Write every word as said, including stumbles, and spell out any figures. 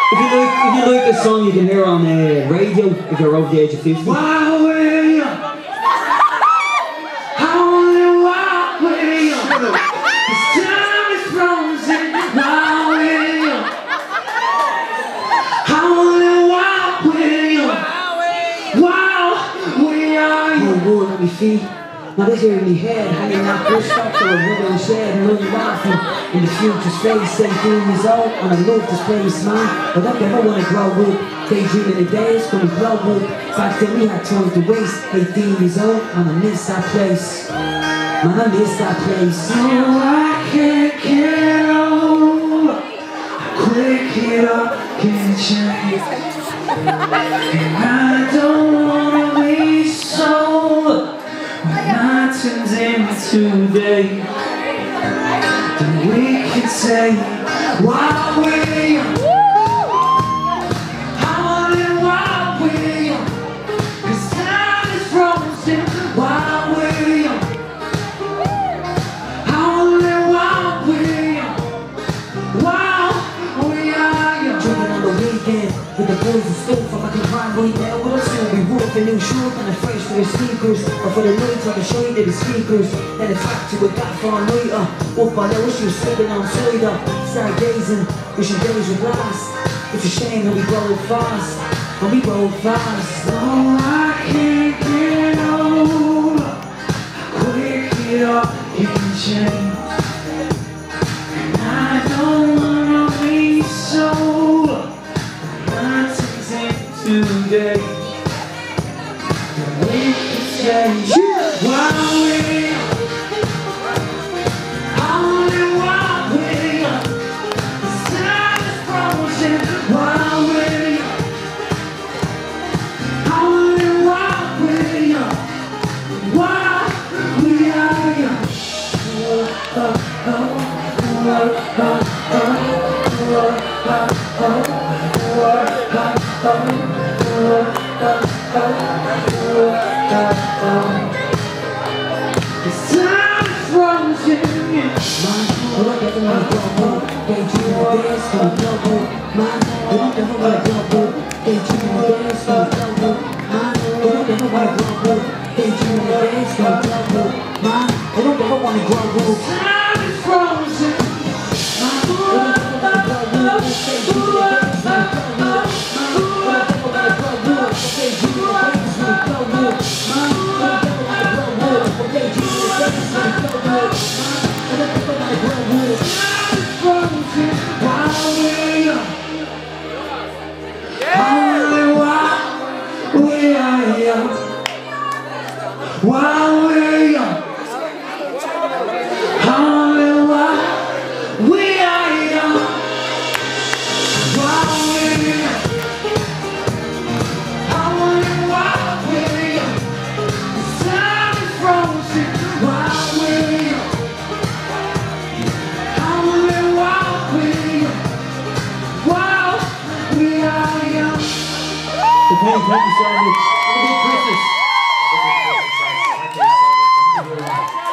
If you like, if you like this song, you can hear it on uh, radio if you're over the age of fifty. Wow, way up. I wanna walk way up. This time is frozen. Wow, way up. I wanna walk way up. Wow, way up. No wood on my feet. Now this here in my head, hanging out this stuff or a wooden shed, and running laughing in the future space, seventeen years old, and I love this place, man. But I never want to grow up, daydreaming the days when we grow up. Back then we had time to waste, eighteen years old, and I miss that place. Man, I miss that place. So I can't get old. Quick it up, can't change. And I don't wanna be sold. When night turns into day, then we can say, wow, we I wanna walk with you, 'cause time is frozen. Wow, we I wanna walk with you. Wow, we are you. Drinking on the weekend with the boys and stuff. I'm like a crime right now. We'll still be working new short and a fresh for the sneakers. Or for the night, I can show you the speakers. Then it's back to a gap for a nighter. Up on the wish you were sleeping on cider. Start gazing, wishing days would last. It's a shame that we grow fast. And we grow fast. Oh, I can't get old. Quick it up, can change. And I don't wanna be sold. Nothing's in today. We can say, wow, we I wanna walk with you. The sun is frozen. Wow, we I wanna walk with you. Wow, we are you. Oh, oh, oh, oh, oh, oh, the sun is frozen. Man, we don't ever wanna grow up. Daydreaming the days when we grow up. Man, we don't ever wanna grow up. Daydreaming the days when we grow up. Man, we don't ever wanna grow up. Daydreaming the days when we grow up. Man, we don't ever wanna grow up. Sun is frozen. Man, we don't ever wanna grow up. Daydreaming the days when we grow up. Man, we don't ever wanna grow up. Daydreaming the days when we grow up. Man, we don't ever wanna grow up. Daydreaming the days when we grow up. Man, we don't ever wanna grow up. Sun is frozen. Wow, we are. I wanna walk with you. Wow, we are. I wanna walk with you. Wow, we are. I wanna walk with you. The sun is frozen. Wow, we are. I wanna walk with you. Wow, we are young. Okay, thank you so much. Have a good Christmas. Thank you so much.